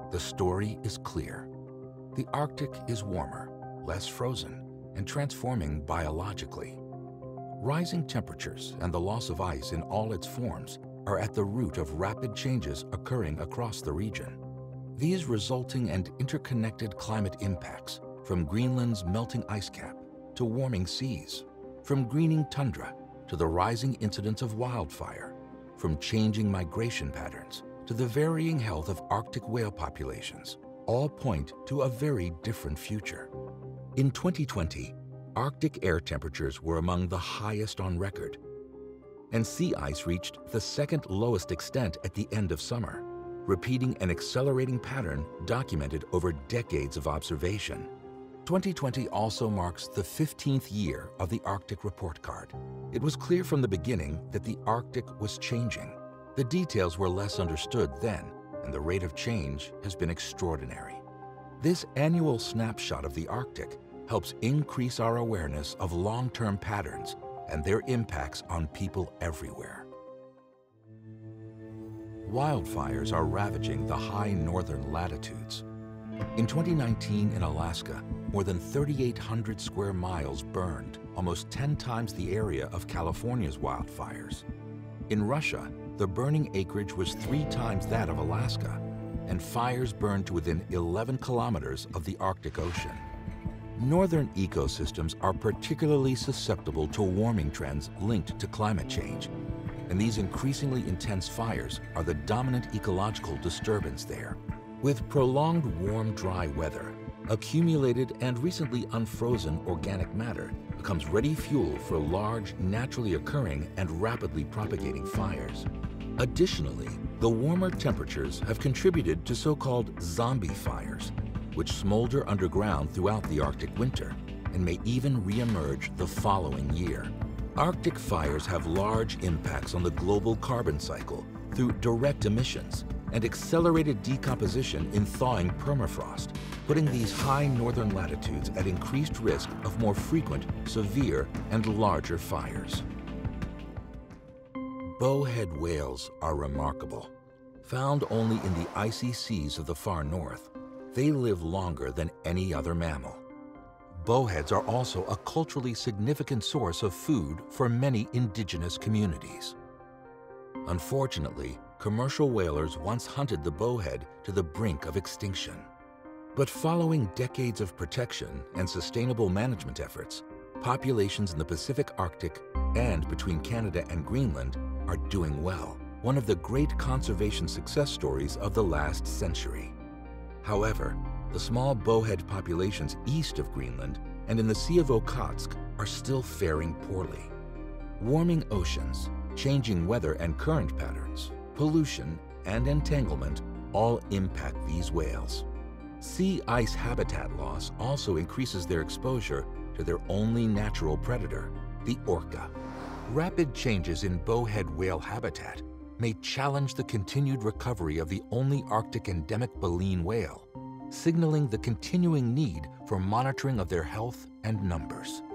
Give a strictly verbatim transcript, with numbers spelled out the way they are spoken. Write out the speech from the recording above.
The story is clear. The Arctic is warmer, less frozen, and transforming biologically. Rising temperatures and the loss of ice in all its forms are at the root of rapid changes occurring across the region. These resulting and interconnected climate impacts, from Greenland's melting ice cap to warming seas, from greening tundra to the rising incidence of wildfire, from changing migration patterns to the varying health of Arctic whale populations, all point to a very different future. In twenty twenty, Arctic air temperatures were among the highest on record, and sea ice reached the second lowest extent at the end of summer, repeating an accelerating pattern documented over decades of observation. twenty twenty also marks the fifteenth year of the Arctic Report Card. It was clear from the beginning that the Arctic was changing. The details were less understood then, and the rate of change has been extraordinary. This annual snapshot of the Arctic helps increase our awareness of long-term patterns and their impacts on people everywhere. Wildfires are ravaging the high northern latitudes. In twenty nineteen in Alaska, more than thirty-eight hundred square miles burned, almost ten times the area of California's wildfires. In Russia, the burning acreage was three times that of Alaska, and fires burned to within eleven kilometers of the Arctic Ocean. Northern ecosystems are particularly susceptible to warming trends linked to climate change, and these increasingly intense fires are the dominant ecological disturbance there. With prolonged warm, dry weather, accumulated and recently unfrozen organic matter becomes ready fuel for large, naturally occurring and rapidly propagating fires. Additionally, the warmer temperatures have contributed to so-called zombie fires, which smolder underground throughout the Arctic winter and may even re-emerge the following year. Arctic fires have large impacts on the global carbon cycle through direct emissions and accelerated decomposition in thawing permafrost, putting these high northern latitudes at increased risk of more frequent, severe, and larger fires. Bowhead whales are remarkable. Found only in the icy seas of the far north, they live longer than any other mammal. Bowheads are also a culturally significant source of food for many indigenous communities. Unfortunately, commercial whalers once hunted the bowhead to the brink of extinction. But following decades of protection and sustainable management efforts, populations in the Pacific Arctic and between Canada and Greenland are doing well, one of the great conservation success stories of the last century. However, the small bowhead populations east of Greenland and in the Sea of Okhotsk are still faring poorly. Warming oceans, changing weather and current patterns, pollution, and entanglement all impact these whales. Sea ice habitat loss also increases their exposure to their only natural predator, the orca. Rapid changes in bowhead whale habitat may challenge the continued recovery of the only Arctic endemic baleen whale, signaling the continuing need for monitoring of their health and numbers.